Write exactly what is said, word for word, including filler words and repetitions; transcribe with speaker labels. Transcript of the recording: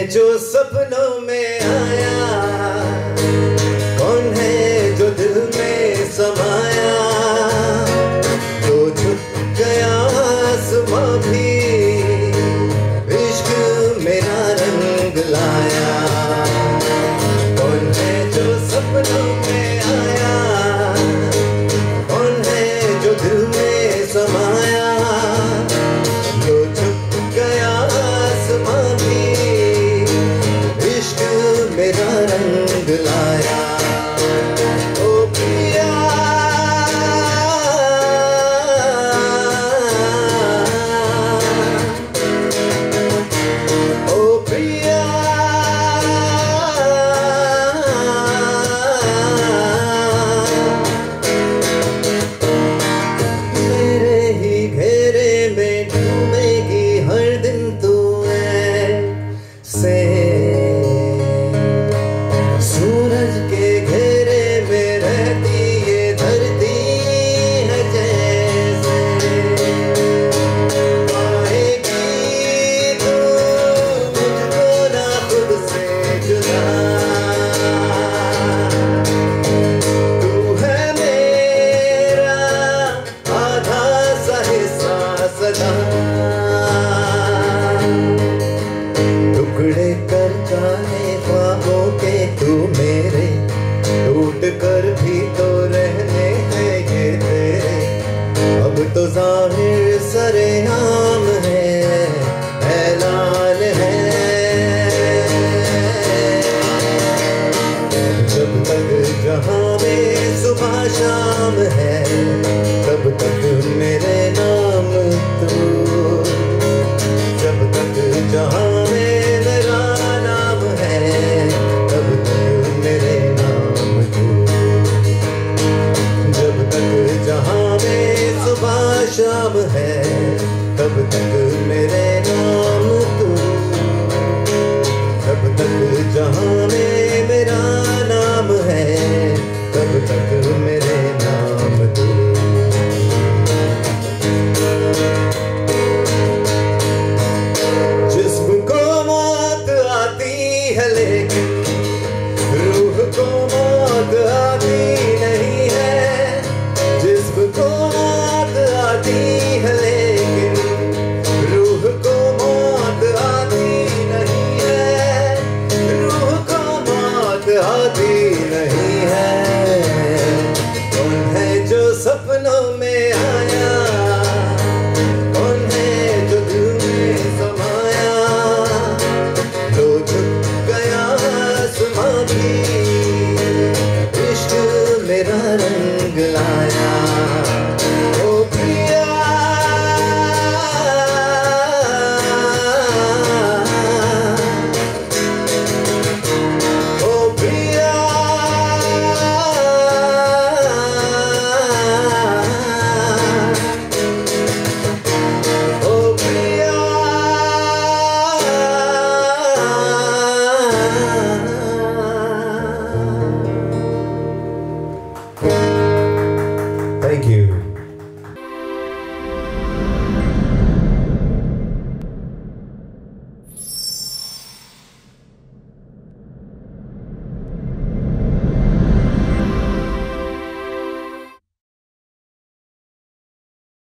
Speaker 1: जो सपनों में आया, कौन है जो दिल में समाया, तो झुक गया आसमां भी इश्क मेरा रंग लाया। कौन है जो सपनों में आया, कौन है जो दिल में समाया, तो झुक गया आसमां भी इश्क मेरा रंग लाया। ओ पिया ओ पिया मेरे ही घेरे में घूमेगी हर दिन तू ऐसे, सूरज के घेरे में रहती ये धरती है जैसे। पाएगी तू मुझको ना खुद से जुदा, तू है मेरा आधा सा हिस्सा सदा। टुकड़े कर जाने ख्वाबों के तू मेरे, टूट कर भी तो रहने हैं ये तेरे। अब तो ज़ाहिर सरेआम है, ऐलान है, जब तक जहां में सुबह शाम है, तब तक मेरे नाम तू। जब तक जहां में मेरा नाम है, तब तक मेरे नाम तू। जब तक जहां में सुबह शाम है, तब तक